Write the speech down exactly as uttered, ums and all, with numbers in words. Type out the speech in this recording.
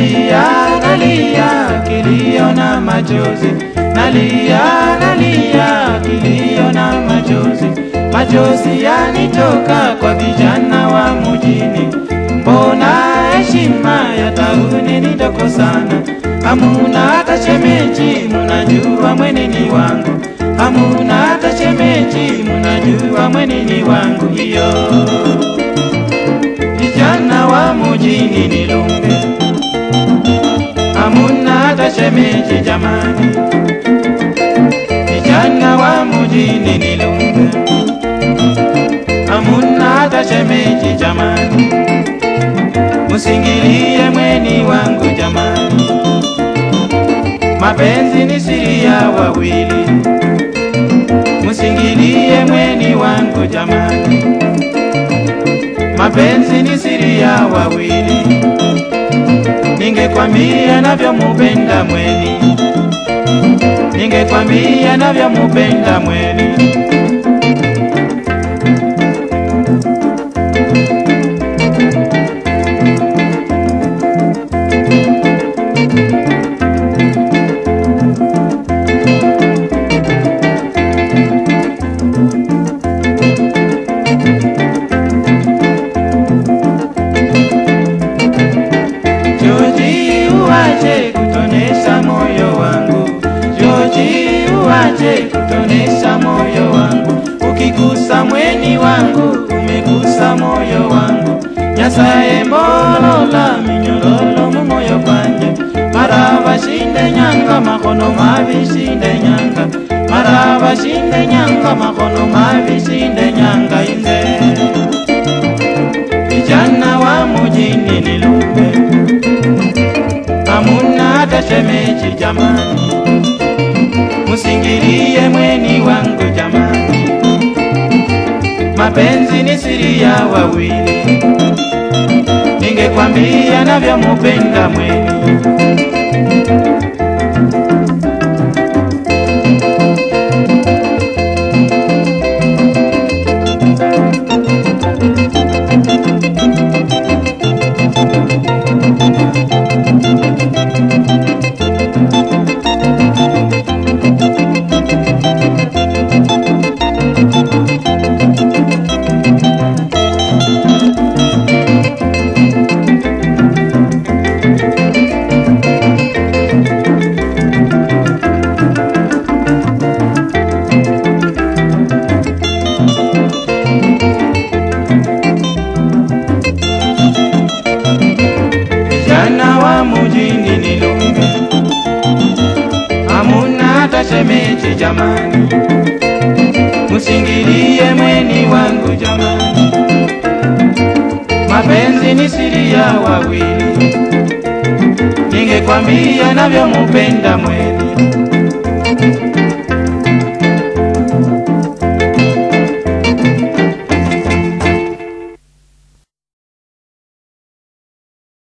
nalia nalia kilio na machozi, nalia nalia kilio na machozi, machozi yanitoka kwa vijana wa mjini. Mbona heshima ya tauni ni ndogo sana, hamuna hata shemeji, munajua mwenini wangu, hamuna hata shemeji, munajua mwenini wangu. Iyo vijana wa mjini ni lumbe, hamuna hata shemeji jamani, vijana wa mjini ni lumbe, hamuna hata shemeji jamani. Musingilie mweni wangu jamani, mapenzi ni siri ya wawili. Musingilie mweni wangu jamani, mapenzi ni siri ya wawili. Ningekwambia navyomupenda mweni, ningekwambia navyomupenda mweni. Uache kutonesha moyo wangu, George, uache kutonesha moyo wangu. Ukigusa mweni wangu, umegusa moyo wangu. Nyasaye mbolola minyololo mu moyo kwanje, maraba shinde nyanga makono mavi shinde nyanga, maraba shinde nyanga makono mavi shinde nyanga. Inze vijana wa mjini ni lumbe, hamuna hata shemeji jamani, musingilie mweni wangu jamani, mapenzi ni siri ya wawili. Ningekwambia navyomupenda mweni, mjini ni lumbe, hamuna hata shemeji jamani, musingilie mweni wangu jamani, mapenzi ni siri ya wawili. Ningekwambia navyomupenda mweni,